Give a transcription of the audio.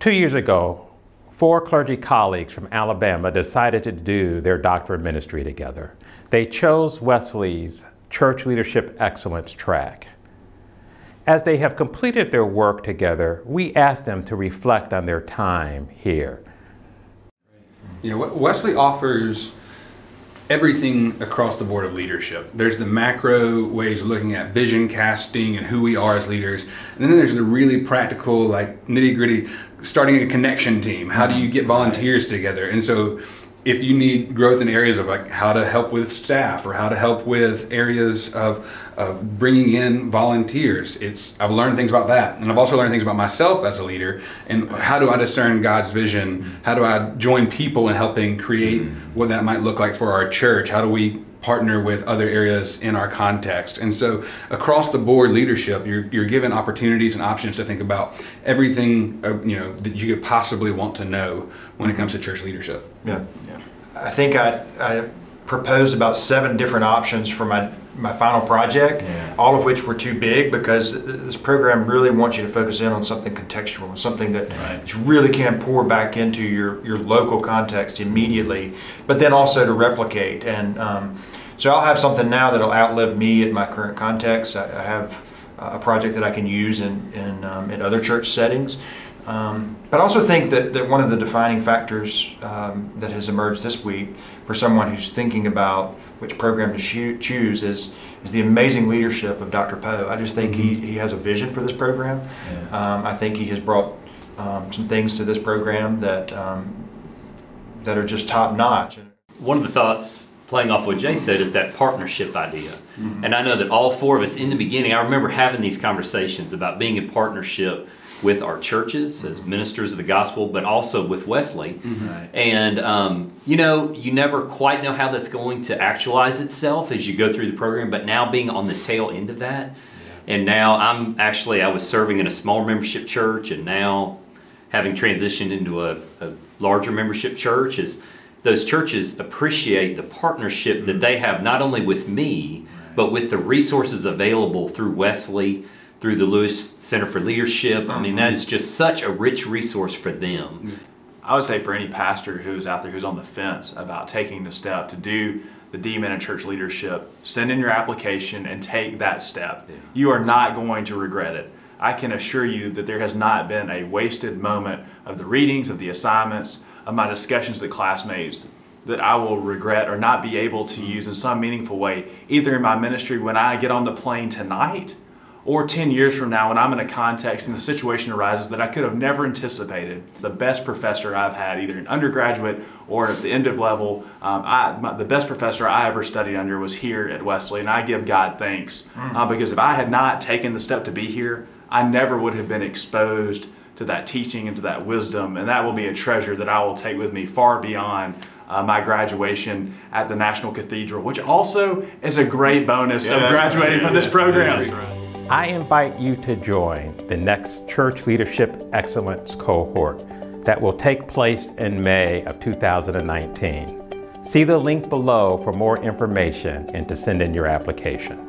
2 years ago, 4 clergy colleagues from Alabama decided to do their Doctor of Ministry together. They chose Wesley's Church Leadership Excellence track. As they have completed their work together, we asked them to reflect on their time here. Wesley offers everything across the board of leadership. There's the macro ways of looking at vision casting and who we are as leaders. And then there's the really practical, like nitty-gritty, starting a connection team. How do you get volunteers together? And so if you need growth in areas of like how to help with staff or how to help with areas of bringing in volunteers, I've learned things about that. And I've also learned things about myself as a leader and how do I discern God's vision? How do I join people in helping create what that might look like for our church? How do we partner with other areas in our context? And so across the board leadership, you're given opportunities and options to think about everything that you could possibly want to know when it comes to church leadership. Yeah. I think I proposed about 7 different options for my final project, all of which were too big because this program really wants you to focus in on something contextual, something that you really can pour back into your local context immediately, but then also to replicate. And so I'll have something now that'll outlive me in my current context. I have a project that I can use in other church settings. But I also think that one of the defining factors that has emerged this week for someone who's thinking about which program to choose is the amazing leadership of Dr. Poe. I just think he has a vision for this program. I think he has brought some things to this program that are just top notch. One of the thoughts, playing off what Jay said, is that partnership idea. And I know that all 4 of us in the beginning, I remember having these conversations about being in partnership with our churches as ministers of the gospel, but also with Wesley. And you never quite know how that's going to actualize itself as you go through the program, but now being on the tail end of that, and now I was serving in a small membership church, and now having transitioned into a larger membership church, is those churches appreciate the partnership that they have not only with me, but with the resources available through Wesley, through the Lewis Center for Leadership. I mean, that is just such a rich resource for them. I would say for any pastor who's out there who's on the fence about taking the step to do the D.Min in church leadership, send in your application and take that step. You are not going to regret it. I can assure you that there has not been a wasted moment of the readings, of the assignments, of my discussions with classmates that I will regret or not be able to use in some meaningful way, either in my ministry when I get on the plane tonight, or 10 years from now when I'm in a context and a situation arises that I could have never anticipated. The best professor I've had, either in undergraduate or at the end of level, the best professor I ever studied under was here at Wesley, and I give God thanks. Because if I had not taken the step to be here, I never would have been exposed to that teaching and to that wisdom, and that will be a treasure that I will take with me far beyond my graduation at the National Cathedral, which also is a great bonus of graduating from this program. I invite you to join the next Church Leadership Excellence cohort that will take place in May of 2019. See the link below for more information and to send in your application.